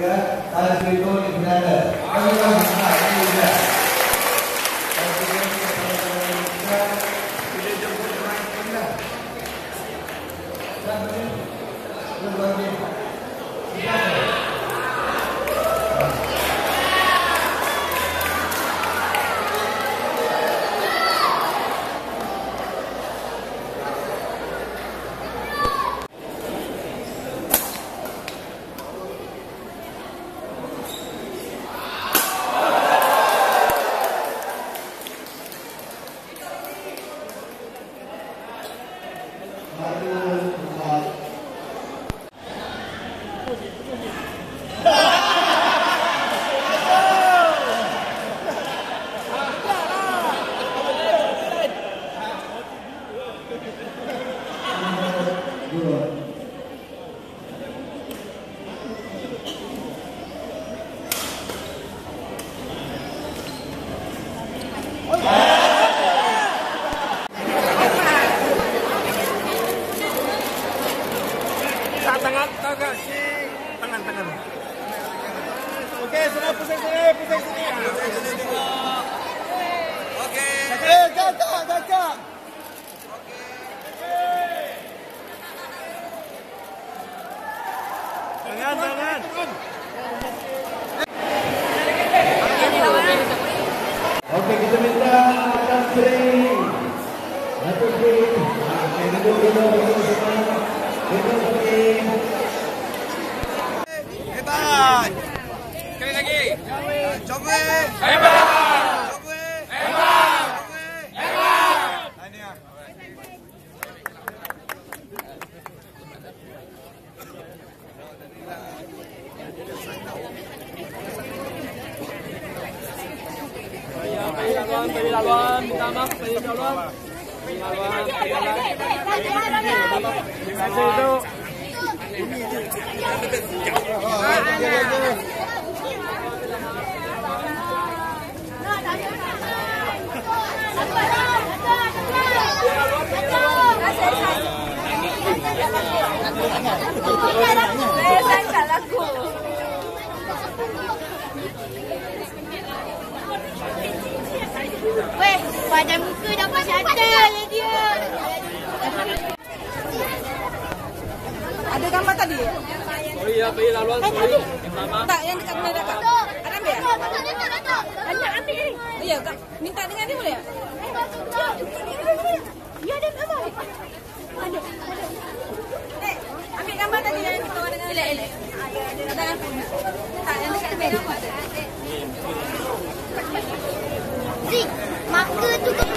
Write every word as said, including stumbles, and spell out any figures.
ketiga, tali seribu di Belanda. Kami akan buka ini juga. Tali seribu kita tidak jemput main pindah. Dan ini berbagi. Tangan, tangan, tangan, tangan. Oke, sudah pusing sini, pusing sini. Oke. Eh, kakak, kakak. Tangan, tangan. Oke, kita minta akan sering. Satu sering. Oke, duduk dulu, duduk semua. Duduk sering. Hebat. Sekali lagi. Coba. Hebat. Coba. Hebat. Hebat. Tania. Bagi lawan, bagi lawan, minta maaf, bagi lawan, bagi lawan, bagi lawan. Kasih itu. Saya tak laku. Weh, pada muka dah masih ada ya dia. Ada gambar tadi? Oh iya, bagi lawan, sorry. Minta maaf. Tak, yang dekat mana dekat? Ada ambil ya? Banyak ambil ni. Iya, Kak. Minta dengan dia boleh ya? Ya, ada apa? Ada. Eh, ambil gambar tadi yang kita orang dengan elek elek. Ada kan? Tak, yang dekat ambil gambar ada. Zik, maka tu